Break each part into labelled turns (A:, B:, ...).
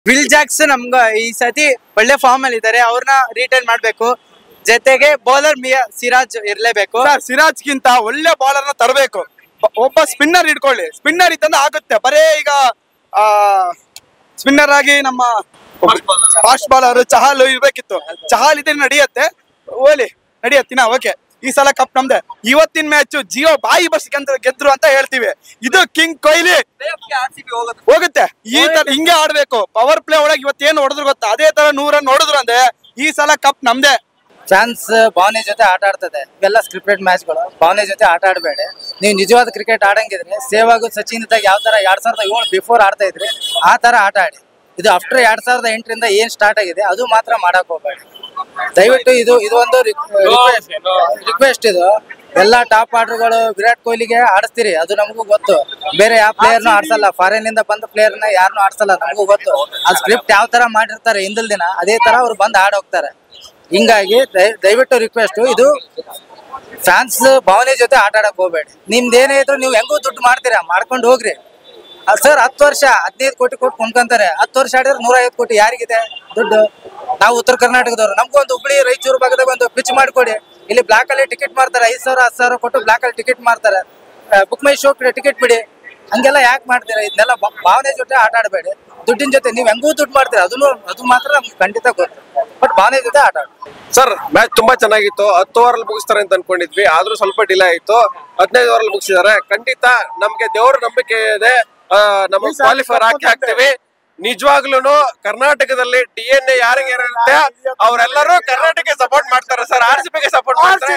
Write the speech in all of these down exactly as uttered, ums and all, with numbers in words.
A: Will Jacks ನಮ್ಗ ಈ ಸತಿ ಒಳ್ಳೆ ಫಾರ್ಮ್ ಅಲ್ಲಿ ಇದಾರೆ, ಅವ್ರನ್ನ ರಿಟೈನ್ ಮಾಡ್ಬೇಕು. ಜೊತೆಗೆ ಬೌಲರ್ ಮಿಯಾ ಸಿರಾಜ್ ಇರ್ಲೇಬೇಕು.
B: ಸಿರಾಜ್ ಗಿಂತ ಒಳ್ಳೆ ಬೌಲರ್ ನ ತರಬೇಕು. ಒಬ್ಬ ಸ್ಪಿನ್ನರ್ ಇಟ್ಕೊಳ್ಳಿ, ಸ್ಪಿನ್ನರ್ ಇತ್ತಂದ್ರೆ ಆಗುತ್ತೆ. ಬರೇ ಈಗ ಆ ಸ್ಪಿನ್ನರ್ ಆಗಿ ನಮ್ಮ ಫಾಸ್ಟ್ ಬಾಲರ್ ಚಹಲ್ ಇರ್ಬೇಕಿತ್ತು. ಚಹಲ್ ಇದ್ರೆ ನಡೆಯುತ್ತೆ, ಓಲಿ ನಡೆಯತ್ತಿನ ಓಕೆ. ಈ ಸಲ ಕಪ್ ನಮ್ದೆ. ಇವತ್ತಿನ ಮ್ಯಾಚ್ ಜಿಯೋ ಬಾಯಿ ಬಸ್ ಗೆದ್ರು ಅಂತ ಹೇಳ್ತೀವಿ. ಇದು ಕಿಂಗ್ ಕೊಹ್ಲಿ ಹೋಗುತ್ತೆ. ಈ ತರ ಹಿಂಗೆ ಆಡ್ಬೇಕು. ಪವರ್ ಪ್ಲೇ ಒಳಗೆ ಇವತ್ತೇನು ಹೊಡೆದ್ರು ಗೊತ್ತಾ, ಅದೇ ತರ ನೂರ ರನ್ ಹೊಡೆದ್ರು ಅಂದ್ರೆ ಈ ಸಲ ಕಪ್ ನಮ್ದೆ.
C: ಫ್ಯಾನ್ಸ್ ಭಾವನೆ ಜೊತೆ ಆಟ ಆಡ್ತದೆ. ಇವೆಲ್ಲ ಸ್ಕ್ರಿಪ್ಟೆಡ್ ಮ್ಯಾಚ್ ಗಳು, ಭಾವನೆ ಜೊತೆ ಆಟ ಆಡಬೇಡಿ. ನೀವು ನಿಜವಾದ ಕ್ರಿಕೆಟ್ ಆಡಂಗಿದ್ರೆ ಸೇವಾಗು ಸಚಿನ್ ಇದ್ದಾಗ ಯಾವ ತರ ಎರಡ್ ಸಾವಿರದ ಏಳು ಬಿಫೋರ್ ಆಡ್ತಾ ಇದ್ರಿ ಆ ತರ ಆಟ ಆಡಿ. ಇದು ಆಫ್ಟರ್ ಎರಡ್ ಸಾವಿರದ ಎಂಟರಿಂದ ಏನ್ ಸ್ಟಾರ್ಟ್ ಆಗಿದೆ ಅದು ಮಾತ್ರ ಮಾಡಕ್ ಹೋಗ್ಬೇಡಿ ದಯವಿಟ್ಟು. ಇದು ಇದು ಒಂದು ರಿಕ್ವೆಸ್ಟ್. ಇದು ಎಲ್ಲಾ ಟಾಪ್ ಆರ್ಡರ್ಗಳು ವಿರಾಟ್ ಕೊಹ್ಲಿಗೆ ಆಡಿಸ್ತೀರಿ, ಅದು ನಮಗೂ ಗೊತ್ತು. ಬೇರೆ ಯಾವ ಪ್ಲೇಯರ್ನು ಆಡ್ಸಲ್ಲ, ಫಾರಿನ್ ಇಂದ ಬಂದ ಪ್ಲೇಯರ್ ನ ಯಾರನ್ನೂ ಆಡ್ಸಲ್ಲ, ನಮಗೂ ಗೊತ್ತು. ಆ ಸ್ಕ್ರಿಪ್ಟ್ ಯಾವ ತರ ಮಾಡಿರ್ತಾರೆ ಹಿಂದಿಲ್ ದಿನ ಅದೇ ತರ ಅವ್ರು ಬಂದ್ ಆಡ್ ಹೋಗ್ತಾರೆ. ಹಿಂಗಾಗಿ ದಯವಿಟ್ಟು ರಿಕ್ವೆಸ್ಟ್, ಇದು ಫ್ಯಾನ್ಸ್ ಭಾವನೆ ಜೊತೆ ಆಟ ಆಡಕ್ ಹೋಗ್ಬೇಡಿ. ನಿಮ್ದೇನೇ ಇದ್ರು ನೀವು ಹೆಂಗೂ ದುಡ್ಡು ಮಾಡ್ತೀರಾ ಮಾಡ್ಕೊಂಡು ಹೋಗ್ರಿ. ಸರ್ ಹತ್ತು ವರ್ಷ ಹದಿನೈದು ಕೋಟಿ ಕೊಟ್ಟು ಕೊಂಡ್ಕೊಂತಾರೆ. ಹತ್ತು ವರ್ಷ ಆಡಿದ್ರೆ ನೂರ ಐವತ್ತು ಕೋಟಿ ಯಾರಿಗಿದೆ ದುಡ್ಡು? ನಾವು ಉತ್ತರ ಕರ್ನಾಟಕದವ್ರು, ನಮ್ಗೊಂದು ಹುಬ್ಳಿ ರಾಯಚೂರು ಭಾಗದಾಗ ಒಂದು ಪಿಚ್ ಮಾಡ್ಕೊಡಿ. ಇಲ್ಲಿ ಬ್ಲಾಕ್ ಅಲ್ಲಿ ಟಿಕೆಟ್ ಮಾಡ್ತಾರೆ, ಐದು ಸಾವಿರ ಹತ್ತು ಸಾವಿರ ಕೊಟ್ಟು ಬ್ಲಾಕ್ ಅಲ್ಲಿ ಟಿಕೆಟ್ ಮಾಡ್ತಾರೆ. ಬುಕ್ ಮೈ ಶೋ ಟಿಕೆಟ್ ಬಿಡಿ. ಹಂಗೆಲ್ಲ ಯಾಕೆ ಮಾಡ್ತೀರಾ? ಇದನ್ನೆಲ್ಲ ಭಾವನೆ ಜೊತೆ ಆಟ ಆಡಬೇಡಿ. ದುಡ್ಡಿನ ಜೊತೆ ನೀವು ಹೆಂಗೂ ದುಡ್ಡು ಮಾಡ್ತೀರಾ ಅದನ್ನು ಅದು ಮಾತ್ರ ನಮ್ಗೆ ಖಂಡಿತ ಗೊತ್ತು. ಬಟ್ ಭಾವನೆ ಜೊತೆ ಆಟ ಆಡ.
D: ಸರ್ ಮ್ಯಾಚ್ ತುಂಬಾ ಚೆನ್ನಾಗಿತ್ತು. ಹತ್ತು ಓವರ್ ಅಲ್ಲಿ ಮುಗಿಸ್ತಾರೆ ಅಂತ ಅನ್ಕೊಂಡಿದ್ವಿ, ಆದ್ರೂ ಸ್ವಲ್ಪ ಡಿಲೇ ಆಯ್ತು. ಹದಿನೈದು ಓವರ್ ಅಲ್ಲಿ ಮುಗಿಸಿದ್ದಾರೆ. ಖಂಡಿತ ನಮ್ಗೆ ದೇವ್ರ ನಂಬಿಕೆ ಇದೆ, ನಮಗೆ ಕ್ವಾಲಿಫೈರ್ ಹಾಕಿ ಹಾಕ್ತಿವಿ. ನಿಜವಾಗ್ಲೂ ಕರ್ನಾಟಕದಲ್ಲಿ ಡಿ ಎನ್ ಎ ಯಾರಿಗೆ ಇರುತ್ತೆ ಅವರೆಲ್ಲರೂ ಕರ್ನಾಟಕ ಸಪೋರ್ಟ್ ಮಾಡ್ತಾರೆ ಸರ್. ಆರ್ ಸಿ ಬಿಗೆ ಸಪೋರ್ಟ್ ಮಾಡ್ತಾರೆ.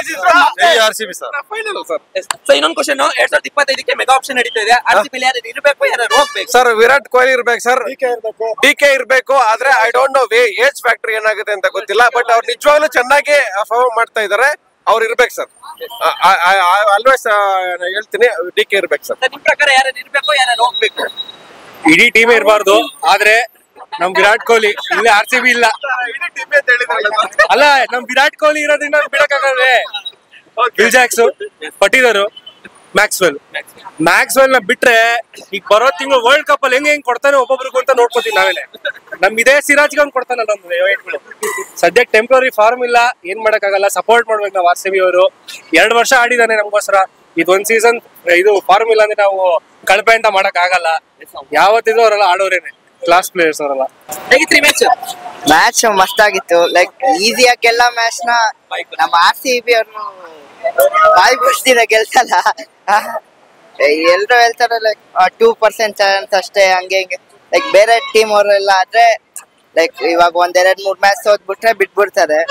E: ಇನ್ನೊಂದು ಕ್ವಶನ್, ಎರಡ್ ಸಾವಿರದ ಇಪ್ಪತ್ತೈದಕ್ಕೆ ಮೆಗಾ ಆಪ್ಷನ್ ನಡೀತಾ ಇದೆ. ಆರ್ ಸಿ ಬಿ ಯಾರು ಇರಬೇಕು, ಯಾರು ಹೋಗ್ಬೇಕು?
D: ಸರ್ ವಿರಾಟ್ ಕೊಹ್ಲಿ ಇರ್ಬೇಕು ಸರ್, ಡಿ ಕೆ ಇರ್ಬೇಕು. ಆದ್ರೆ I don't know way age factor ಏನಾಗುತ್ತೆ ಅಂತ ಗೊತ್ತಿಲ್ಲ. ಬಟ್ ಅವ್ರು ನಿಜವಾಗ್ಲೂ ಚೆನ್ನಾಗಿ ಪರ್ಫಾರ್ಮ್ ಮಾಡ್ತಾ ಇದಾರೆ. ಅವ್ರು ಇರ್ಬೇಕು ಸರ್. ಆಲ್ವೇಸ್ ಹೇಳ್ತೀನಿ ಡಿ ಕೆ ಇರ್ಬೇಕು ಸರ್.
E: ನಿಮ್ ಪ್ರಕಾರ ಯಾರು ಇರ್ಬೇಕು, ಯಾರು ಹೋಗ್ಬೇಕು?
F: ಇಡೀ ಟೀಮೇ ಇರಬಾರ್ದು, ಆದ್ರೆ ನಮ್ ವಿರಾಟ್ ಕೊಹ್ಲಿ ಇಲ್ಲಿ ಆರ್ ಸಿ ಬಿ ಇಲ್ಲ ಅಲ್ಲ, ನಮ್ ವಿರಾಟ್ ಕೊಹ್ಲಿ ಇರೋದ್ರಿಂದ ಬಿಡಕ್ಕಾಗಲ್ವೇ? ವಿಲ್ ಜಾಕ್ಸ್, ಪಟೀಲರು, ಮ್ಯಾಕ್ಸ್ವೆಲ್ ಮ್ಯಾಕ್ಸ್ವೆಲ್ ನ ಬಿಟ್ರೆ ಈಗ ಬರೋ ತಿಂಗಳು ವರ್ಲ್ಡ್ ಕಪ್ ಅಲ್ಲಿ ಹೆಂಗ್ ಹೆಂಗ್ ಕೊಡ್ತಾನೆ ಒಬ್ಬೊಬ್ರಿಗೂ ಅಂತ ನೋಡ್ಕೋತೀವಿ ನಾವೇನೆ. ನಮ್ ಇದೇ ಸಿರಾಜ್ಗೆ ಒಂದ್ ಕೊಡ್ತಾನಲ್ಲ ಒಂದು ವೇಟ್ಗಳು. ಸದ್ಯಕ್ಕೆ ಟೆಂಪ್ರರಿ ಫಾರ್ಮ್ ಇಲ್ಲ, ಏನ್ ಮಾಡಕ್ಕಾಗಲ್ಲ. ಸಪೋರ್ಟ್ ಮಾಡ್ಬೇಕು ನಾವು ಆರ್ ಸಿ ಬಿ ಅವರು. ಎರಡ್ ವರ್ಷ ಆಡಿದಾನೆ ನಮ್ಗೋಸ್ಕರ. ಇದೊಂದ್ ಸೀಸನ್ ಇದು ಫಾರ್ಮ್ ಇಲ್ಲ ಅಂದ್ರೆ ನಾವು ಕಳಪೆ ಅಂತ ಮಾಡಕ್ ಆಗಲ್ಲ. ಯಾವತ್ತಿದ್ರು ಅವರೆಲ್ಲ ಆಡೋರೇನೆ, ಕ್ಲಾಸ್ ಪ್ಲೇಯರ್ಸ್ ಅವರೆಲ್ಲ.
E: ಹೇಗಿತ್ರಿ ಮ್ಯಾಚ್?
G: ಮ್ಯಾಚ್ ಮಸ್ತ್ ಆಗಿತ್ತು. ಲೈಕ್ ಈಸಿಯಾಗಿ ಎಲ್ಲ ಮ್ಯಾಚ್ ನ ನಮ್ಮ ಆರ್ ಸಿ ಬಿ ಅವ್ರನ್ನು ಬಾಯಿ ಬಿಡ್ತಿರ ಗೆಲ್ಸಲ್ಲ. ಎಲ್ರು ಹೇಳ್ತಾರೆ ಲೈಕ್ ಟೂ ಪರ್ಸೆಂಟ್ ಚಾನ್ಸ್ ಅಷ್ಟೇ, ಹಂಗೆ ಹಿಂಗೆ. ಲೈಕ್ ಬೇರೆ ಟೀಮ್ ಅವರೆಲ್ಲ ಆದ್ರೆ ಲೈಕ್ ಇವಾಗ ಒಂದೆರಡ್ ಮೂರ್ ಮ್ಯಾಚ್ ಸೋತ್ಬಿಟ್ರೆ ಬಿಟ್ಬಿಡ್ತಾರೆ.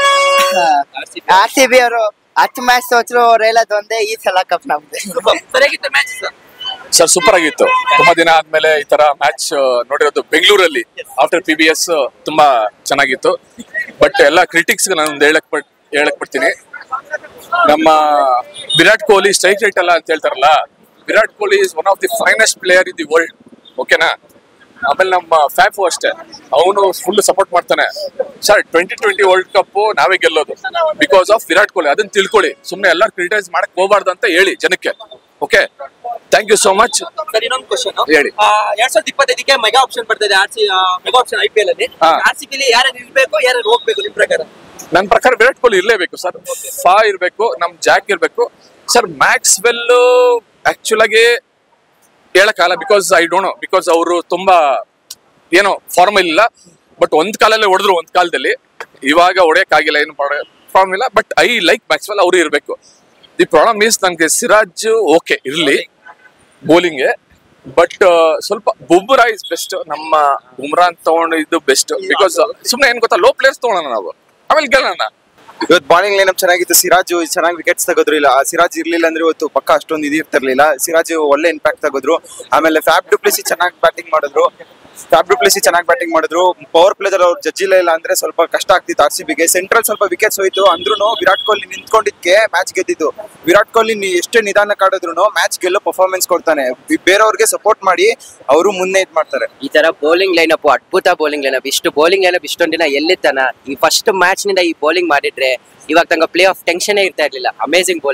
G: ಆರ್ ಸಿ ಬಿ ಅವರು ಹತ್ತು ಮ್ಯಾಚ್ ಸೋತ್ರು ಅವ್ರು ಹೇಳೋದು ಒಂದೇ, ಈ ಸಲ ಕಪ್ ನಮ್ದು.
E: ಸರಿಯಾಗಿತ್ತು ಮ್ಯಾಚ್
H: ಸರ್, ಸೂಪರ್ ಆಗಿತ್ತು. ತುಂಬಾ ದಿನ ಆದ್ಮೇಲೆ ಈ ತರ ಮ್ಯಾಚ್ ನೋಡಿರೋದು ಬೆಂಗಳೂರಲ್ಲಿ ಆಫ್ಟರ್ ಪಿ ಬಿ ಎಸ್. ತುಂಬಾ ಚೆನ್ನಾಗಿತ್ತು. ಬಟ್ ಎಲ್ಲ ಕ್ರಿಟಿಕ್ಸ್ ನಾನು ಒಂದು ಹೇಳಕ್ ಪಟ್ ಹೇಳಕ್ ಪಡ್ತೀನಿ. ನಮ್ಮ ವಿರಾಟ್ ಕೊಹ್ಲಿ ಸ್ಟ್ರೈಕ್ ರೇಟ್ ಅಲ್ಲ ಅಂತ ಹೇಳ್ತಾರಲ್ಲ, Virat Kohli is one of the finest player in the world. ಓಕೆನಾ? ಆಮೇಲೆ ನಮ್ಮ ಫ್ಯಾಫು ಅಷ್ಟೇ, ಅವನು ಫುಲ್ ಸಪೋರ್ಟ್ ಮಾಡ್ತಾನೆ. Sir twenty twenty world cup ನಾವೇ ಗೆಲ್ಲೋದು ಬಿಕಾಸ್ ಆಫ್ ವಿರಾಟ್ ಕೊಹ್ಲಿ. ಅದನ್ನ ತಿಳ್ಕೊಳ್ಳಿ. ಸುಮ್ಮನೆ ಎಲ್ಲರೂ ಕ್ರಿಟಿಸೈಸ್ ಮಾಡಕ್ ಹೋಗ್ಬಾರ್ದು ಅಂತ ಹೇಳಿ ಜನಕ್ಕೆ. Okay, thank you so much.
E: Sir ಇನ್ನೊಂದು ಕ್ವಶನ್
H: ಹೇಳಿ.
E: ಎರಡ್ ಸಾವಿರದ ಇಪ್ಪತ್ತೈದಕ್ಕೆ ಮೆಗಾ ಆಪ್ಷನ್ ಬರ್ತಿದೆ R C mega option I P L ಅಲ್ಲಿ. ಆರ್ ಸಿ ಬಿ ಯಾರು ಇರ್ಬೇಕು, ಯಾರು ಹೋಗ್ಬೇಕು ನಿಮ್ ಪ್ರಕಾರ?
H: ನನ್ನ ಪ್ರಕಾರ ವಿರಾಟ್ ಕೊಹ್ಲಿ ಇರ್ಲೇಬೇಕು ಸರ್. ಫಾ ಇರ್ಬೇಕು, ನಮ್ ಜಾಕ್ ಇರ್ಬೇಕು ಸರ್. ಮ್ಯಾಕ್ಸ್ವೆಲ್ ಆಕ್ಚುಲ್ ಆಗಿ ಹೇಳಕ್ಕಾಗಲ್ಲ, because I don't know. Because ಅವರು ತುಂಬಾ ಏನೋ ಫಾರ್ಮ್ ಇಲ್ಲ. ಬಟ್ ಒಂದ್ ಕಾಲಲ್ಲೇ ಹೊಡೆದ್ರು, ಒಂದ್ ಕಾಲದಲ್ಲಿ. ಇವಾಗ ಹೊಡೆಯಕ್ಕಾಗಿಲ್ಲ, ಏನು ಫಾರ್ಮ್ ಇಲ್ಲ. ಬಟ್ ಐ ಲೈಕ್ ಮ್ಯಾಕ್ಸ್ವೆಲ್, ಅವರು ಇರ್ಬೇಕು. ದಿ ಪ್ರಾಬ್ಲಮ್ ಈಸ್ ನನಗೆ ಸಿರಾಜ್ ಓಕೆ ಇರ್ಲಿ ಬೌಲಿಂಗ್ಗೆ, ಬಟ್ ಸ್ವಲ್ಪ ಬುಮ್ರಾ ಇಸ್ ಬೆಸ್ಟ್. ನಮ್ಮ ಬುಮ್ರಾ ಅಂತ ತಗೊಂಡಿದ್ದು ಬೆಸ್ಟ್. ಬಿಕಾಸ್ ಸುಮ್ಮನೆ ಏನ್ ಗೊತ್ತಾ, ಲೋ ಪ್ಲೇಯರ್ಸ್ ತಗೊಳ್ಳೋಣ ನಾವು, ಆಮೇಲೆ ಗೆಲ್ಲೋಣ.
B: ಇವತ್ತು ಬಾಲಿಂಗ್ ಲೈನ್ ಅಪ್ ಚೆನ್ನಾಗಿತ್ತು. ಸಿರಾಜ್ ಚೆನ್ನಾಗಿ ವಿಕೆಟ್ಸ್ ತೆಗೆದ್ರು. ಇಲ್ಲ ಸಿರಾಜ್ ಇರ್ಲಿಲ್ಲ ಅಂದ್ರೆ ಇವತ್ತು ಪಕ್ಕ ಅಷ್ಟೊಂದು ಇದು ಇರ್ತಿರ್ಲಿಲ್ಲ. ಸಿರಾಜ್ ಒಳ್ಳೆ ಇಂಪ್ಯಾಕ್ಟ್ ತೆಗೆದ್ರು. ಆಮೇಲೆ ಫ್ಯಾಬ್ ಡುಪ್ಲೆಸಿ ಚೆನ್ನಾಗಿ ಬ್ಯಾಟಿಂಗ್ ಮಾಡಿದ್ರು. ಫ್ಯಾಬ್ ಡುಪ್ಲೆಸಿ ಚೆನ್ನಾಗಿ ಬ್ಯಾಟಿಂಗ್ ಮಾಡಿದ್ರು. ಪವರ್ ಪ್ಲೇದಲ್ಲಿ ಅವ್ರು ಜಡ್ಜಿಲ್ಲ ಇಲ್ಲ ಅಂದ್ರೆ ಸ್ವಲ್ಪ ಕಷ್ಟ ಆಗ್ತಿತ್ತು ಆರ್ ಸಿ ಬಿಗೆ. ಸೆಂಟ್ರಲ್ ಸ್ವಲ್ಪ ವಿಕೆಟ್ಸ್ ಹೋಯ್ತು ಅಂದ್ರೂ ವಿರಾಟ್ ಕೊಹ್ಲಿ ನಿಂತ್ಕೊಂಡಿದ್ಕೆ ಮ್ಯಾಚ್ ಗೆದ್ದಿದ್ದು. ವಿರಾಟ್ ಕೊಹ್ಲಿ ಎಷ್ಟೇ ನಿಧಾನಕ್ಕೆ ಆಡಿದ್ರು ಮ್ಯಾಚ್ ಗೆಲ್ಲೋ ಪರ್ಫಾರ್ಮೆನ್ಸ್ ಕೊಡ್ತಾನೆ. ಬೇರೆಯವ್ರಿಗೆ ಸಪೋರ್ಟ್ ಮಾಡಿ ಅವರು ಮುಂದೆ ಇದ್ ಮಾಡ್ತಾರೆ.
I: ಈ ತರ ಬೌಲಿಂಗ್ ಲೈನ್ ಅಪ್ ಅದ್ಭುತ ಬೌಲಿಂಗ್ ಲೈನ್ ಅಪ್. ಇಷ್ಟು ಬೌಲಿಂಗ್ ಲೈನ್ ಅಪ್ ಇಷ್ಟೊಂದ್ ದಿನ ಎಲ್ಲಿತ್ತಾನ? ಈ ಫಸ್ಟ್ ಮ್ಯಾಚ್ ನಿಂದ ಈ ಬೌಲಿಂಗ್ ಮಾಡಿದ್ರೆ ಇವಾಗ ತಂಗ ಪ್ಲೇ ಆಫ್ ಟೆನ್ಷನ್ ಇರ್ತಾ ಇರ್ಲಿಲ್ಲ. Amazing bowling.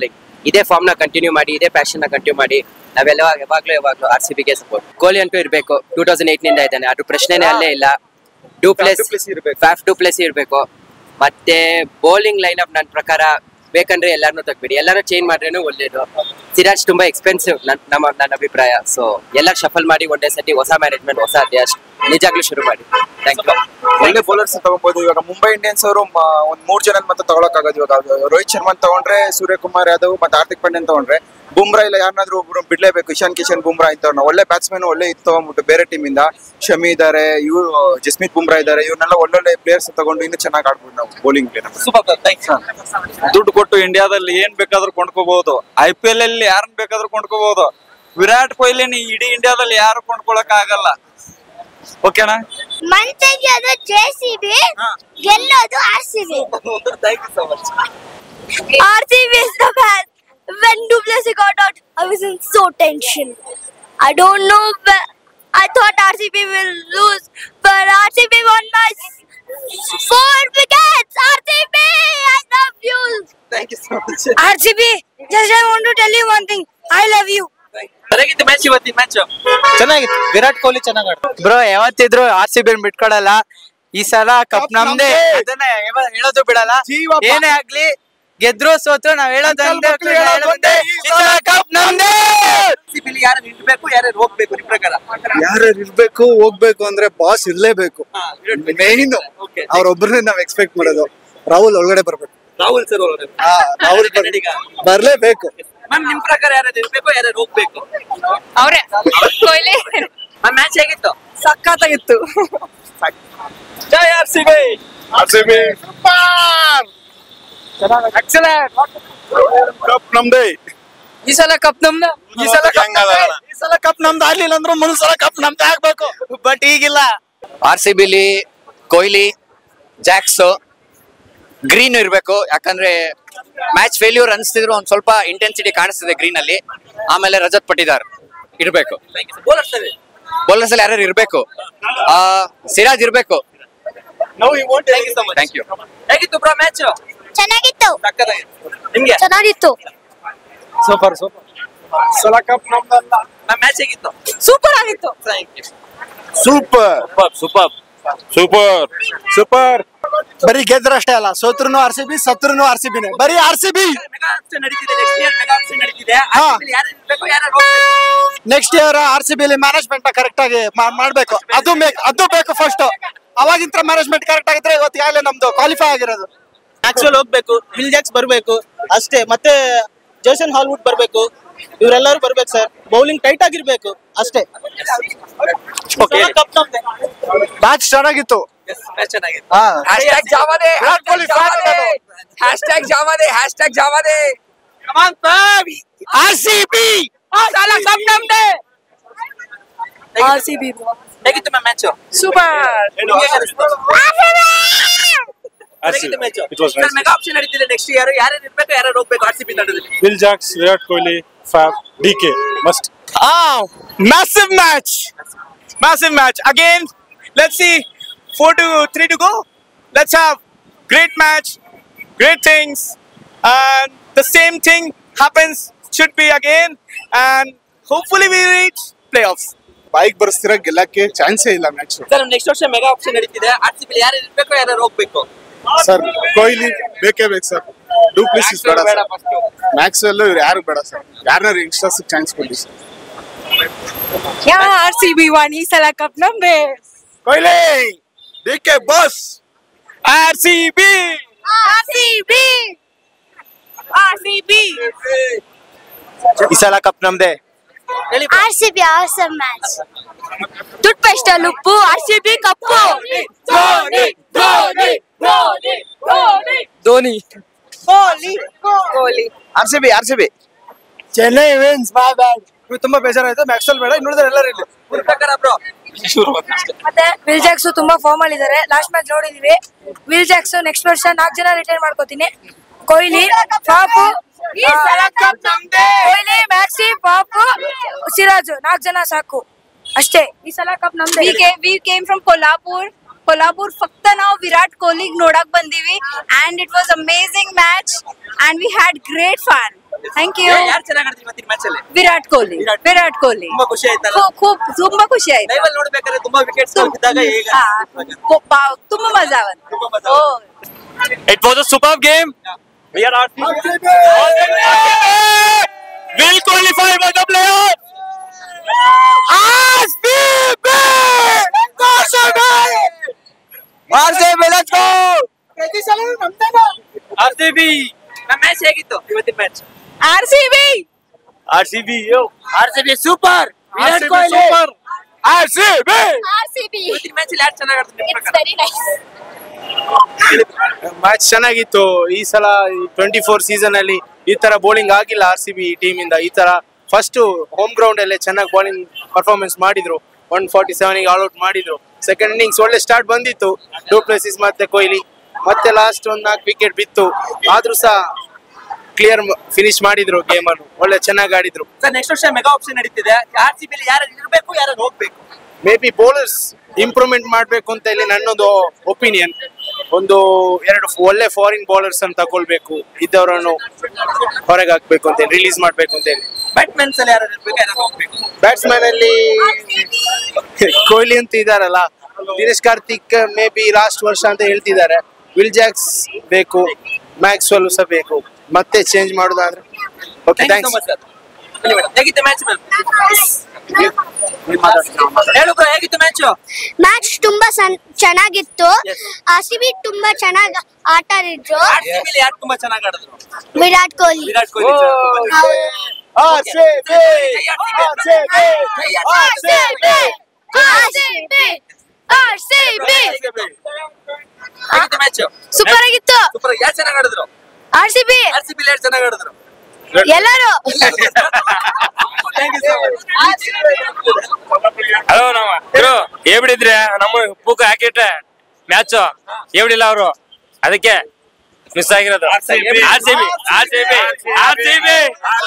I: ಇದೇ ಫಾರ್ಮ್ ನ ಕಂಟಿನ್ಯೂ ಮಾಡಿ, ಇದೇ ಪ್ಯಾಷನ್ ನ ಕಂಟಿನ್ಯೂ ಮಾಡಿ. ನಾವೆಲ್ಲ ಯಾವಾಗ್ಲೂ ಯಾವಾಗ್ಲೂ ಆರ್ ಸಿ ಬಿಗೆ ಸಪೋರ್ಟ್. ಕೊಹ್ಲಿ ಅಂತೂ ಇರಬೇಕು, ಟೂ ತೌಸಂಡ್ ಏಟ್ ನಿಂದ ಇದ್ದಾನೆ, ಅದು ಪ್ರಶ್ನೆನೇ ಅಲ್ಲೇ ಇಲ್ಲ. Du Plessis Faf du Plessis ಇರಬೇಕು. ಮತ್ತೆ ಬೌಲಿಂಗ್ ಲೈನ್ ಅಪ್ ನನ್ನ ಪ್ರಕಾರ ಬೇಕಂದ್ರೆ ಎಲ್ಲಾರನ್ನೂ ತಗ್ಬಿಡಿ, ಎಲ್ಲಾರು ಚೇಂಜ್ ಮಾಡ್ರೇನು ಒಳ್ಳೇದು. ಸಿರಾಜ್ ತುಂಬಾ ಎಕ್ಸ್ಪೆನ್ಸಿವ್ ನಮ್ಮ ನನ್ನ ಅಭಿಪ್ರಾಯ. ಸೊ ಎಲ್ಲ ಶಫಲ್ ಮಾಡಿ ಒಂದೇ ಸತಿ ಹೊಸ ಮ್ಯಾನೇಜ್ಮೆಂಟ್, ಹೊಸ ಅಧ್ಯಾಯ ನಿಜಾಗ್ಲೂ ಶುರು ಮಾಡಿ. Thank you.
B: ಒಳ್ಳೆ ಬೌಲರ್ಸ್ ತಗೋಬಹುದು. ಇವಾಗ ಮುಂಬೈ ಇಂಡಿಯನ್ಸ್ ಅವರು ಒಂದ್ ಮೂರ್ ಜನ ಮತ್ತೆ ತಗೊಳಕಾಗೋದು. ಇವಾಗ ರೋಹಿತ್ ಶರ್ಮಾ ತಗೊಂಡ್ರೆ, ಸೂರ್ಯಕುಮಾರ್ ಯಾದವ್ ಮತ್ತೆ ಹಾರ್ದಿಕ್ ಪಾಂಡ್ಯನ್ ತಗೊಂಡ್ರೆ, ಬುಮ್ರಾ ಇಲ್ಲ ಯಾರನ್ನಾದ್ರೂ ಒಬ್ರು ಬಿಡ್ಲೇಬೇಕು. ಇಶಾನ್ ಕಿಶನ್, ಬುಮ್ರಾ ಇಂಥವ್ರನ್ನ ಒಳ್ಳೆ ಬ್ಯಾಟ್ಸ್ಮನ್ ಒಳ್ಳೆ ಇದು ತಗೊಂಡ್ಬಿಟ್ಟು ಬೇರೆ ಟೀಮ್ ಇಂದ ಶಮಿ ಇದಾರೆ, ಇವ್ರು ಜಸ್ಮೀತ್ ಬುಮ್ರಾ ಇದಾರೆ, ಇವ್ರನ್ನೆಲ್ಲ ಒಳ್ಳೊಳ್ಳೆ ಪ್ಲೇಯರ್ಸ್ ತಗೊಂಡು ಇನ್ನೂ ಚೆನ್ನಾಗಿ ಆಡ್ಬೋದು ನಾವು ಬೌಲಿಂಗ್.
J: ದುಡ್ಡು ಕೊಟ್ಟು ಇಂಡಿಯಾದಲ್ಲಿ ಏನ್ ಬೇಕಾದ್ರೂ ಕೊಂಡ್ಕೋಬಹುದು. ಐ ಪಿ ಎಲ್ ಅಲ್ಲಿ ಯಾರನ್ನ ಬೇಕಾದ್ರೂ ಕೊಂಡ್ಕೋಬಹುದು. ವಿರಾಟ್ ಕೊಹ್ಲಿನಿ ಇಡೀ ಇಂಡಿಯಾದಲ್ಲಿ ಯಾರು ಕೊಂಡ್ಕೊಳಕ್ ಆಗಲ್ಲ. ಓಕೆನಾ?
K: ಮಂತೆಗೆದು ಜೆಸಿಬಿ, ಗೆಲ್ಲೋದು RCB. RCB is the best. When Du Plessis got out, I was in so tension. I don't know. I thought R C B will lose, but R C B won by four wickets. R C B, I love you.
E: Thank you so much.
K: R C B, just I want to tell you one thing. I love you.
E: ಹೇಗಿತ್ತು match ಇವತ್ತಿನ match?
C: ಚೆನ್ನಾಗಿತ್ತು. ವಿರಾಟ್ ಕೊಹ್ಲಿ ಚೆನ್ನಾಗಿ ಆಡ್ತಾರೆ
A: bro. ಯಾವತ್ತಿದ್ರು R C B ಬಿಟ್ಕೊಡಲ್ಲ. ಈ ಸಲ cup ನಮ್ದೇ, ಅದನ್ನ ಯಾವ- ಹೇಳೋದು ಬಿಡಲ್ಲ. ಏನೇ ಆಗ್ಲಿ, ಗೆದ್ರು ಸೋತ್ರು ನಾವ್ ಹೇಳೋದಂದ್ರೆ ಕಪ್ ನಮ್ದೇ.
E: ಆರ್ಸಿಬಿಲಿ ಯಾರು ನಿಲ್ಬೇಕು, ಯಾರು ಹೋಗ್ಬೇಕು ನಿಮ್ ಪ್ರಕಾರ?
B: ಯಾರು ಇರ್ಬೇಕು ಹೋಗ್ಬೇಕು ಅಂದ್ರೆ ಬಾಸ್ ಇರ್ಲೇಬೇಕು. ಮೇನ್ ಅವ್ರೊಬ್ಬರನ್ನೇ ನಾವ್ ಎಕ್ಸ್ಪೆಕ್ಟ್ ಮಾಡೋದು. ರಾಹುಲ್ ಒಳಗಡೆ ಬರ್ಬೇಕು.
E: ರಾಹುಲ್ ಸರ್
B: ರಾಹುಲ್ ಬರ್ಲೇಬೇಕು.
E: ಮ್ಯಾಮ್ ನಿಮ್ ಪ್ರಕಾರ ಯಾರು ಇರ್ಬೇಕು, ಯಾರು ಹೋಗ್ಬೇಕು?
K: ಅವರೇ ಕೊಹ್ಲಿ.
E: ಮ್ಯಾಮ್ ಮ್ಯಾಚ್ ಹೇಗಿತ್ತು?
K: ಸಖತ್ತಾಗಿತ್ತು.
E: ಜೈ ಆರ್ಸಿಬಿ.
B: ಆರ್ಸಿಬಿ ಕಪ್ ನಮ್ದೇ.
C: ಈ ಸಲ ಕಪ್ ನಮ್ದು.
B: ಈ ಸಲ ಈ ಸಲ ಕಪ್ ನಮ್ದು ಆಗ್ಲಿಲ್ಲ ಅಂದ್ರೆ ಮುಂದಿನ ಸಲ ಕಪ್ ನಮ್ದೇ ಆಗ್ಬೇಕು.
A: ಬಟ್ ಈಗಿಲ್ಲ.
C: ಆರ್ ಸಿ ಬಿಲಿ ಕೊಹ್ಲಿ, ಜಾಕ್ಸ್, ಗ್ರೀನ್ ಇರಬೇಕು. ಯಾಕಂದ್ರೆ ಮ್ಯಾಚ್ ಫೇಲ್ಯೂರ್ ಅನಿಸ್ತಿದ್ರು ಒಂದ್ ಸ್ವಲ್ಪ ಇಂಟೆನ್ಸಿಟಿ ಕಾಣಿಸ್ತಿದೆ ಗ್ರೀನ್ ಅಲ್ಲಿ. ಆಮೇಲೆ ರಜತ್ ಪಟಿದಾರ್ ಇರ್ಬೇಕು.
E: ಬೌಲರ್ಸ್ ಅಲ್ಲಿ
C: ಬೌಲರ್ಸ್ ಅಲ್ಲಿ ಯಾರು ಇರ್ಬೇಕು? ಸಿರಾಜ್ ಇರ್ಬೇಕು. Thank you.
E: ಹೇಗಿತ್ತು ಬ್ರೋ ಮ್ಯಾಚ್?
K: ಚೆನ್ನಾಗಿತ್ತು.
E: ನಿಮ್ಗೆ
K: ಚೆನ್ನಾಗಿತ್ತು.
B: Super super. ಸಲ ಕಪ್ ನಮ್ದಲ್ಲ.
E: ಮ್ಯಾಮ್ ಮ್ಯಾಚ್ ಹೇಗಿತ್ತು?
K: ಸೂಪರ್ ಆಗಿತ್ತು.
E: Thank you.
B: Super
F: super super super.
B: ಬರೀ ಗೆದ್ರಷ್ಟೇ ಅಲ್ಲ, ಸೋತ್ರುನು ಆರ್ ಸಿ ಬಿ, ಸತ್ರುನು ಆರ್ ಸಿ ಬಿನೇ. ಬರೀ R C B.
E: Mega option ನಡೀತಿದೆ, ನೆಕ್ಸ್ಟ್ ಇಯರ್ ಮೆಗಾ ಆಪ್ಷನ್ ನಡೀತಿದೆ. ಆರ್ಸಿಬಿಲಿ ಯಾರು ಇರ್ಬೇಕು, ಯಾರು ಹೋಗ್ಬೇಕು?
B: ನೆಕ್ಸ್ಟ್ ಇಯರ್ ಆರ್ ಸಿ ಬಿಲಿ ಮ್ಯಾನೇಜ್ಮೆಂಟ್ ಕರೆಕ್ಟ್ ಆಗಿ ಮಾಡ್ಬೇಕು. ಅದು ಅದು ಬೇಕು ಫಸ್ಟ್. ಅವಾಗಿಂತ ಮ್ಯಾನೇಜ್ಮೆಂಟ್ ಕರೆಕ್ಟ್ ಆಗಿದ್ರೆ ಇವತ್ತಿಗಾಗಲೇ ನಮ್ದು ಕ್ವಾಲಿಫೈ ಆಗಿರೋದು.
A: ಆಕ್ಚುಲ್ ಹೋಗ್ಬೇಕು, ವಿಲ್ ಜಾಕ್ಸ್ ಬರ್ಬೇಕು ಅಷ್ಟೇ. ಮತ್ತೆ ಜೇಸನ್ ಹಾಲ್ವುಡ್ ಬರ್ಬೇಕು, ಇವರೆಲ್ಲರೂ ಬರ್ಬೇಕು ಸರ್. ಬೌಲಿಂಗ್ ಟೈಟ್ ಆಗಿರ್ಬೇಕು ಅಷ್ಟೇ.
B: ಮ್ಯಾಚ್ ಚೆನ್ನಾಗಿತ್ತು.
E: ಮ್ಯಾಚ್ ಚೆನ್ನಾಗಿತ್ತು.
C: ಹ್ಯಾಶ್ಟ್ಯಾಗ್ ಜಾವಾದೆ, ಹ್ಯಾಶ್ಟ್ಯಾಗ್ ಜಾವಾದೆ, ಹ್ಯಾಶ್ಟ್ಯಾಗ್ ಜಾವಾದೆ.
E: Come on sir.
A: ಆರ್ಸಿಬಿ
C: ಸಲ ಕಪ್ ನಮ್ದೇ.
K: ಆರ್ಸಿಬಿ.
E: ಹೇಗಿತ್ತು ಮ್ಯಾಮ್ ಮ್ಯಾಚ್?
K: ಸೂಪರ್.
E: ನಿಮ್ಗೆ ಅನಿಸ್ತು? ಹೇಗಿತ್ತು ಮ್ಯಾಚ್? ಸರ್ ಮೆಗಾ ಆಪ್ಷನ್ ನಡೀತಿದೆ, ನೆಕ್ಸ್ಟ್ ಇಯರ್ ಯಾರು ಇರ್ಬೇಕು, ಯಾರು ಹೋಗ್ಬೇಕು ಆರ್ಸಿಬಿ ತಂಡದಲ್ಲಿ?
F: Will Jacks, Virat Kohli, Faf, D K must.
B: Ah, massive match. Massive match. Again, let's see. Four to three to go. Let's have great match, great things, and the same thing happens should be again, and hopefully we reach playoffs. ಬೈಕ್ ಬರ್ಸ್ತಿರ ಗೆಲ್ಲಕ್ಕೆ ಚಾನ್ಸೇ ಇಲ್ಲ match.
E: Sir next ವರ್ಷ mega option ನಡೀತಿದೆ, ಆರ್ಸಿಬಿಲಿ ಯಾರು ಇರ್ಬೇಕು, ಯಾರು ಹೋಗ್ಬೇಕು?
B: ಸರ್ ಕೊಹ್ಲಿ ಬೇಕೇ ಬೇಕು ಸರ್. ಡೂ ಪ್ಲೇಸಿಸ್ ಬೇಡ ಸರ್. ಮ್ಯಾಕ್ಸ್ವೆಲ್ ಇವ್ರು ಯಾರು ಬೇಡ ಸರ್. ಯಾರನ್ನ ಯಂಗ್ಸ್ಟರ್ಸ್ ಚಾನ್ಸ್ ಕೊಡಿ ಸರ್.
K: ಯಾ ಆರ್ಸಿಬಿ ವಾಣಿ ಈ ಸಲ ಕಪ್ ನಮ್ದೇ.
B: Kohli D K boss. R C B
K: RCB RCB.
B: ಈ ಸಲ ಕಪ್ ನಮ್ದೇ.
K: RCB awesome match. ದುಡ್ಡು ಪೆಸ್ಟಲ್ ಉಪ್ಪು, ಆರ್ಸಿಬಿ ಕಪ್ಪು. Dhoni Dhoni Dhoni Dhoni
C: Dhoni.
K: Kohli Kohli.
B: R C B R C B. Chennai wins. My bad. ತುಂಬಾ ಬೇಜಾರಾಯ್ತು. ಮ್ಯಾಕ್ಸ್ವೆಲ್ ಬೇಡ, ಇನ್ನುಳಿದ್ರೆ ಎಲ್ಲರೂ ಇಲ್ಲಿ.
E: ಪ್ರಕಾರ ಬ್ರೋ
K: ಮತ್ತೆ ವಿಲ್ ಜಾಕ್ಸ್ ತುಂಬಾ ಫಾರ್ಮ್ ಅಲ್ಲಿ ಇದಾರೆ. ಲಾಸ್ಟ್ ಮ್ಯಾಚ್ ನೋಡಿದೀವಿ. ವಿಲ್ ಜಾಕ್ಸ್ ನೆಕ್ಸ್ಟ್ ವರ್ಷ ನಾಲ್ಕು ಜನ ರಿಟೈರ್ ಮಾಡ್ಕೋತೀನಿ. ಕೊಹ್ಲಿ, ಪಾಪು, ಕೊಹ್ಲಿ, ಮ್ಯಾಕ್ಸಿ, ಪಾಪು, ಸಿರಾಜ್ ನಾಲ್ಕು ಜನ ಸಾಕು ಅಷ್ಟೇ. ಈ ಸಲ ಕಪ್ ನಮ್ದೇ.
L: We came from Kolhapur. Kolhapur ಫಕ್ತ ನಾವು ವಿರಾಟ್ ಕೊಹ್ಲಿ ನೋಡಕ್ ಬಂದೀವಿ. And it was amazing match and we had great fun. Thank you.
E: ಯಾರು ಚೆನ್ನಾಗಿ ಆಡ್ತಾರೆ ಇವತ್ತಿನ ಮ್ಯಾಚ್ ಅಲ್ಲಿ?
L: ವಿರಾಟ್ ಕೊಹ್ಲಿ ವಿರಾಟ್ ಕೊಹ್ಲಿ
E: ತುಂಬಾ ಖುಷಿ ಆಯ್ತಲ್ಲ?
L: ಖೂಬ್ ತುಂಬಾ ಖುಷಿ ಆಯ್ತು.
E: ಲೈವ್ ಅಲ್ಲಿ ನೋಡ್ಬೇಕಾದ್ರೆ ತುಂಬಾ ವಿಕೆಟ್ಸ್ ಬಿದ್ದಾಗ ಹೇಗೆ?
L: ತುಂಬಾ ಮಜಾ ಬಂತು.
E: ತುಂಬಾ ಮಜಾ.
F: It was a superb game. We are R C B will qualify for the playoffs. R C B! R C B, let's go! R C B!
E: ನಮ್ಮ ಮ್ಯಾಚ್ ಹೇಗಿತ್ತು ಇವತ್ತಿನ match?
L: R C B
F: R C B, yo! R C B super!
L: Virat
F: Kohli super! R C B!
L: R C B
E: ಇವತ್ತಿನ match ಅಲ್ಲಿ ಯಾರು ಚೆನ್ನಾಗಿ ಆಡ್ತಾರೆ ನಿಮ್ಮ
L: it's
E: ಪ್ರಕಾರ?
L: Very nice.
A: ಮ್ಯಾಚ್ ಚೆನ್ನಾಗಿತ್ತು. ಈ ಸಲ ಟ್ವೆಂಟಿ ಫೋರ್ ಸೀಸನ್ ಅಲ್ಲಿ ಈ ತರ ಬೌಲಿಂಗ್ ಆಗಿಲ್ಲ ಆರ್ ಸಿ ಬಿ ಟೀಮ್ ಇಂದ. ಈ ತರ ಫಸ್ಟ್ ಹೋಮ್ ಗ್ರೌಂಡ್ ಅಲ್ಲೇ ಚೆನ್ನಾಗಿ ಬೌಲಿಂಗ್ ಪರ್ಫಾರ್ಮೆನ್ಸ್ ಮಾಡಿದ್ರು. ಒನ್ ಫಾರ್ಟಿ ಸೆವೆನ್ ಗೆ ಆಲ್ ಔಟ್ ಮಾಡಿದ್ರು. ಸೆಕೆಂಡ್ ಇನ್ನಿಂಗ್ಸ್ ಒಳ್ಳೆ ಸ್ಟಾರ್ಟ್ ಬಂದಿತ್ತು. ಡೂ ಪ್ಲೇಸಿಸ್ ಮತ್ತೆ ಕೊಹ್ಲಿ ಮತ್ತೆ ಲಾಸ್ಟ್ ಒಂದ್ ನಾಲ್ಕು ವಿಕೆಟ್ ಬಿತ್ತು. ಆದ್ರೂ ಸಹ ಕ್ಲಿಯರ್ ಫಿನಿಶ್ ಮಾಡಿದ್ರು ಗೇಮ್ ಅನ್ನು. ಒಳ್ಳೆ ಚೆನ್ನಾಗಿ ಆಡಿದ್ರು.
E: ಸರ್ ನೆಕ್ಸ್ಟ್ ವರ್ಷ ಮೆಗಾ ಆಪ್ಷನ್ ನಡೀತಿದೆ. ಆರ್ ಸಿ ಬಿ ಯಾರು ಇರಬೇಕು ಯಾರು ಹೋಗ್ಬೇಕು?
A: ಮೇ ಬಿ ಬೌಲರ್ಸ್ ಇಂಪ್ರೂವ್ಮೆಂಟ್ ಮಾಡ್ಬೇಕು ಅಂತ ಇಲ್ಲಿ ನನ್ನೊಂದು ಒಪಿನಿಯನ್. ಒಂದು ಎರಡು ಒಳ್ಳೆ ಫಾರಿನ್ ಬೌಲರ್ಸ್ ಅನ್ನು ತಗೊಳ್ಬೇಕು, ಇದ್ದವರನ್ನು ಹೊರಗೆ ಹಾಕ್ಬೇಕು ಅಂತ ರಿಲೀಸ್ ಮಾಡ್ಬೇಕು ಅಂತ ಹೇಳಿ.
E: ಬ್ಯಾಟ್ಮನ್ಸ್ ಅಲ್ಲಿ ಯಾರು ಇರಬೇಕು ಯಾರು ಹೋಗ್ಬೇಕು?
A: ಬ್ಯಾಟ್ಸ್ಮನ್ ಅಲ್ಲಿ ಕೊಹ್ಲಿ ಅಂತ ಇದಾರಲ್ಲ, Dinesh Karthik maybe last ವರ್ಷ ಅಂತ ಹೇಳ್ತಿದ್ದಾರೆ. ವಿಲ್ ಜಾಕ್ಸ್ ಬೇಕು, ಮ್ಯಾಕ್ಸ್ವೆಲ್ ಸಹ ಬೇಕು. ಮತ್ತೆ ಚೇಂಜ್ ಮಾಡೋದಾದ್ರೆ ಓಕೆ. ಥ್ಯಾಂಕ್ಸ್.
E: ಹೇಗಿತ್ತು ಮ್ಯಾಚ್ ಮ್ಯಾಮ್? ಹೇಳು ಬ್ರೋ, ಹೇಗಿತ್ತು ಮ್ಯಾಚ್?
K: ಮ್ಯಾಚ್ ತುಂಬಾ ಚೆನ್ನಾಗಿತ್ತು. ಆರ್ ಸಿ ಬಿ ತುಂಬಾ ಚೆನ್ನಾಗಿ ಆಟ ಆಡಿದ್ರು.
E: ಆರ್ ಸಿ ಬಿ ಯಾರು ತುಂಬಾ ಚೆನ್ನಾಗಿ ಆಡಿದ್ರು?
K: Virat Kohli.
E: Virat Kohli
A: R C B R C B
K: R C B R C B R C B.
E: ಹೇಗಿತ್ತು ಮ್ಯಾಚ್?
K: ಸೂಪರ್ ಆಗಿತ್ತು.
E: ಸೂಪರ್. ಯಾರು ಚೆನ್ನಾಗಿ ಆಡಿದ್ರು?
K: R C B
E: R C B ಯಾರು ಚೆನ್ನಾಗಿ ಆಡಿದ್ರು?
K: ಎಲ್ಲರೂ.
E: Thank you so much.
F: Hello ನಮ್ಮ ಇರು ಹೇಳ್ಬಿಡಿದ್ರೆ ನಮ್ಮ ಪೂಕ ಹಾಕಿಟ್ರೆ ಮ್ಯಾಚ್ ಹೇಳ್ಬಿಡಿಲ್ಲ ಅವರು, ಅದಕ್ಕೆ ಮಿಸ್ ಆಗಿರೋದು. R C B R C B R C B R C B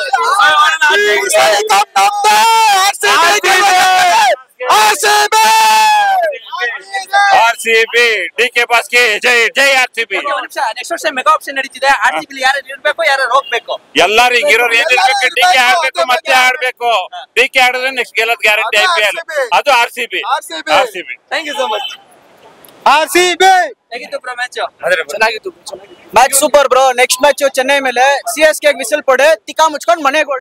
F: R C B D K pass ಗೆ ಜೈ ಜೈ ಆರ್ ಸಿ ಬಿ.
E: ನೆಕ್ಸ್ಟ್ ವರ್ಷ ಮೆಗಾ ಆಪ್ಷನ್ ನಡೀತಿದೆ. ಆರ್ ಸಿ ಬಿ ಯಾರು ಇರಬೇಕು ಯಾರು ಹೋಗ್ಬೇಕು?
F: ಎಲ್ಲಾರು ಹಿಂಗಿರೋರು ಏನಿರ್ಬೇಕು, ಡಿ ಕೆ ಆಡ್ಬೇಕು ಮತ್ತೆ ಆಡ್ಬೇಕು. ಡಿ ಕೆ ಆಡಿದ್ರೆ ನೆಕ್ಸ್ಟ್ ಗೆಲ್ಲೋದ್ ಗ್ಯಾರಂಟಿ ಐ ಪಿ ಎಲ್. ಅದು R C B R C B.
E: Thank you so much.
A: R C B.
E: ಹೇಗಿತ್ತು ಬ್ರೋ ಮ್ಯಾಚ್?
A: ಚೆನ್ನಾಗಿತ್ತು. Match super bro. Next match Chennai ಮೇಲೆ. ಸಿ ಎಸ್ ಕೆ ವಿಸಿಲ್ ಪಡೆ ತಿಕ್ಕಾ ಮುಚ್ಕೊಂಡು ಮನೆಗೆ